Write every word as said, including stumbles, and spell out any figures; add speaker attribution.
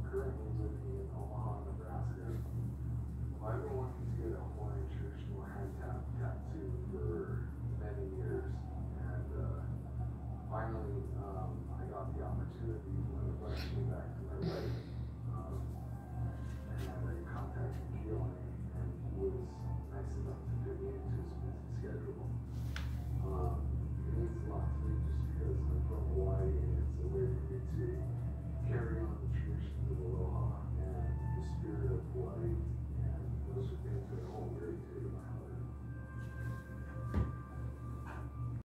Speaker 1: currently living in Omaha, Nebraska. Well, I've been wanting to get a Hawaiian traditional hand tap tattoo for many years, and uh, finally um, I got the opportunity when the budget came back to